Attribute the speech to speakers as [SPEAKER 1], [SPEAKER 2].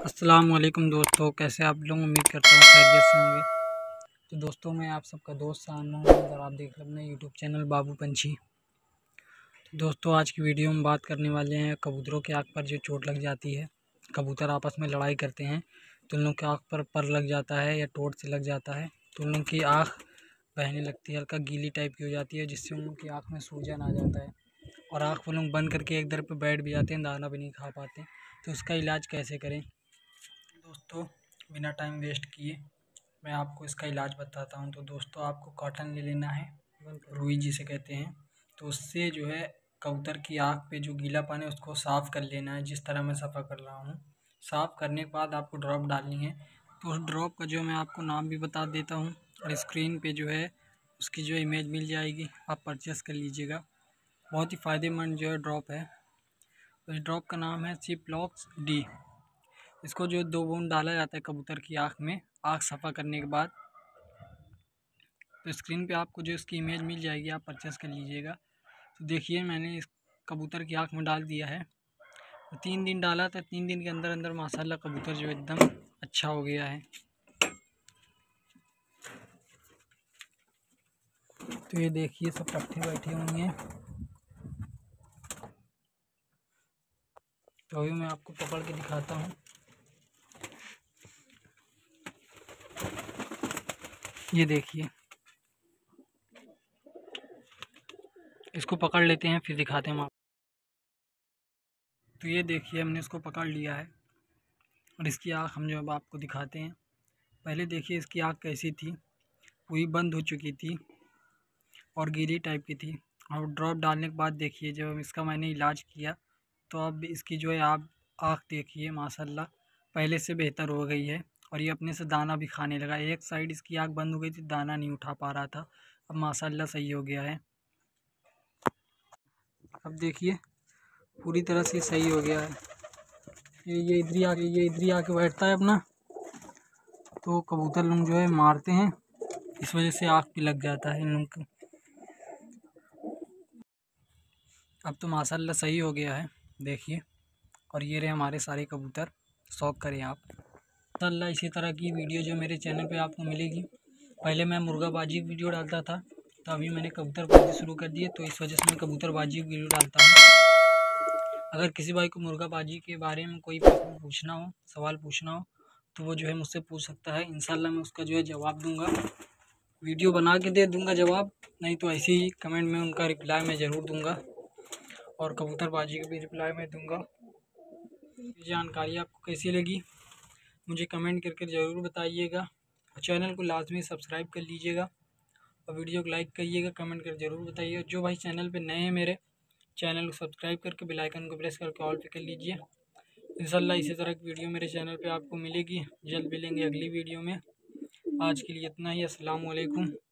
[SPEAKER 1] अस्सलाम वालेकुम दोस्तों, कैसे आप लोग। उम्मीद करता हूँ खैरियत से होंगे। तो दोस्तों, मैं आप सबका दोस्त सानू हूँ और आप देख रहे हैं अपने यूट्यूब चैनल बाबू पंछी। तो दोस्तों, आज की वीडियो में बात करने वाले हैं कबूतरों की आँख पर जो चोट लग जाती है। कबूतर आपस में लड़ाई करते हैं तो उन लोग की आँख पर लग जाता है या टोट से लग जाता है तो उन लोग की आँख बहने लगती है, हल्का गीली टाइप की हो जाती है, जिससे उन लोग की आँख में सूजन आ जाता है और आँख वो लोग बंद करके एक दर पर बैठ भी जाते हैं, दाना भी नहीं खा पाते। तो उसका इलाज कैसे करें दोस्तों, बिना टाइम वेस्ट किए मैं आपको इसका इलाज बताता हूं। तो दोस्तों, आपको कॉटन ले लेना है, रुई जिसे कहते हैं। तो उससे जो है कबूतर की आँख पे जो गीलापन है उसको साफ़ कर लेना है, जिस तरह मैं सफ़ा कर रहा हूँ। साफ़ करने के बाद आपको ड्रॉप डालनी है। तो उस ड्रॉप का जो मैं आपको नाम भी बता देता हूँ और स्क्रीन पे जो है उसकी जो इमेज मिल जाएगी, आप परचेस कर लीजिएगा। बहुत ही फ़ायदेमंद जो है ड्रॉप है। तो इस ड्रॉप का नाम है सिप्लॉक्स डी। इसको जो 2 बूंद डाला जाता है कबूतर की आँख में, आँख सफ़ा करने के बाद। तो स्क्रीन पे आपको जो इसकी इमेज मिल जाएगी, आप परचेस कर लीजिएगा। तो देखिए, मैंने इस कबूतर की आँख में डाल दिया है। तो 3 दिन डाला था, 3 दिन के अंदर अंदर माशाल्लाह कबूतर जो एकदम अच्छा हो गया है। तो ये देखिए, सब पट्टी बैठी हुई हैं। तो अभी मैं आपको पकड़ के दिखाता हूँ। ये देखिए, इसको पकड़ लेते हैं फिर दिखाते हैं हम आपको। तो ये देखिए, हमने इसको पकड़ लिया है और इसकी आँख हम जो अब आपको दिखाते हैं। पहले देखिए इसकी आँख कैसी थी, पूरी बंद हो चुकी थी और गीली टाइप की थी। और ड्रॉप डालने के बाद देखिए, जब इसका मैंने इलाज किया तो अब इसकी जो है आप आँख देखिए, माशाल्लाह पहले से बेहतर हो गई है और ये अपने से दाना भी खाने लगा। एक साइड इसकी आँख बंद हो गई थी, दाना नहीं उठा पा रहा था, अब माशाल्लाह सही हो गया है। अब देखिए, पूरी तरह से सही हो गया है। ये इधर ही आके बैठता है अपना। तो कबूतर लोग जो है मारते हैं, इस वजह से आँख भी लग जाता है इन लोग को। अब तो माशाल्लाह सही हो गया है, देखिए। और ये रहे हमारे सारे कबूतर, शौक करें आप। माशाल्लाह इसी तरह की वीडियो जो मेरे चैनल पे आपको मिलेगी। पहले मैं मुर्गाबाजी की वीडियो डालता था, तो अभी मैंने कबूतरबाजी शुरू कर दी है, तो इस वजह से मैं कबूतरबाजी की वीडियो डालता हूँ। अगर किसी भाई को मुर्गाबाजी के बारे में कोई प्रश्न पूछना हो, सवाल पूछना हो, तो वो जो है मुझसे पूछ सकता है। इंशाल्लाह मैं उसका जो है जवाब दूँगा, वीडियो बना के दे दूँगा जवाब, नहीं तो ऐसे ही कमेंट में उनका रिप्लाई मैं ज़रूर दूँगा और कबूतरबाजी का भी रिप्लाई मैं दूँगा। ये जानकारी आपको कैसी लगी मुझे कमेंट करके ज़रूर बताइएगा और चैनल को लाजमी सब्सक्राइब कर लीजिएगा और वीडियो को लाइक करिएगा, कमेंट कर ज़रूर बताइएगा। जो भाई चैनल पे नए हैं मेरे, चैनल को सब्सक्राइब करके बेल आइकन को प्रेस करके ऑल पे कर लीजिए। इंशाल्लाह इसी तरह की वीडियो मेरे चैनल पे आपको मिलेगी। जल्द मिलेंगे अगली वीडियो में। आज के लिए इतना ही। अस्सलाम वालेकुम।